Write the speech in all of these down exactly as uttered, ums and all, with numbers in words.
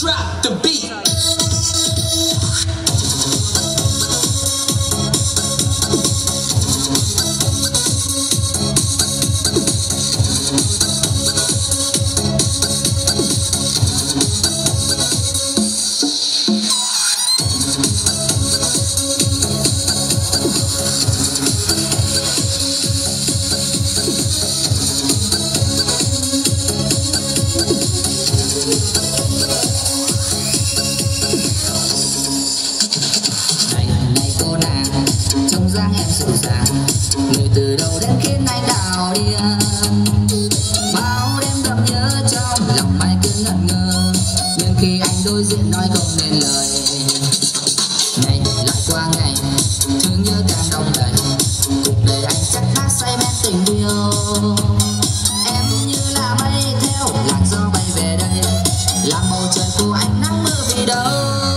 Drop the beat. Trông dáng em dịu dàng, người từ đầu đến khiến anh đảo điên. Bao đêm đậm nhớ trong lòng mai cứ ngẩn ngơ, nhưng khi anh đối diện nói không nên lời. Ngày lại qua ngày, thương nhớ càng đong đầy, cuộc đời anh chắc đã say mê tình yêu. Em như là mây theo làn gió bay về đây, làm bầu trời của anh nắng mưa vì đâu.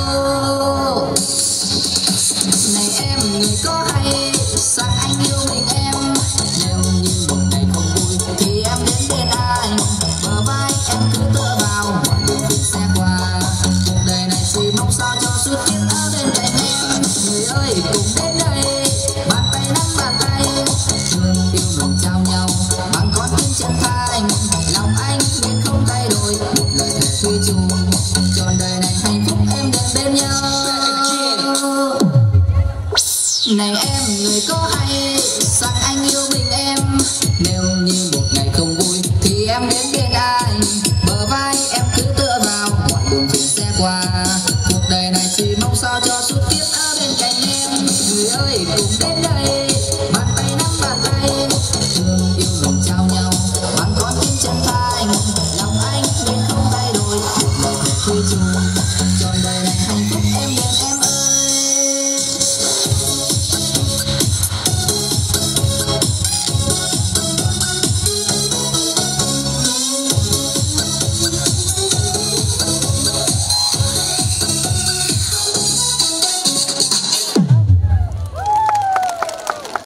Này em người có hay rằng anh yêu mình em, nếu như một ngày không vui thì em đến bên anh. Bờ vai em cứ tựa vào mọi đường tình xe qua, cuộc đời này chỉ mong sao cho suốt kiếp ở bên cạnh em. Người ơi cùng đến đây, bàn tay nắm bàn tay, thương yêu mình trao nhau bằng con tim chân thành. Lòng anh nguyện không thay đổi, một lời thề thủy chung, trọn đời này hạnh phúc em đến bên nhau. Này em người có hay rằng anh yêu mình em, nếu như một ngày không vui thì em đến bên anh. Bờ vai em cứ tựa vào mọi đường tình xe qua, cuộc đời này chỉ mong sao cho suốt kiếp ở bên cạnh em. Người ơi cùng đến đây, bàn tay nắm bàn tay, thương yêu mình trao nhau bằng con tim chân thành. Lòng anh nguyện không thay đổi, một lời thề thủy chung.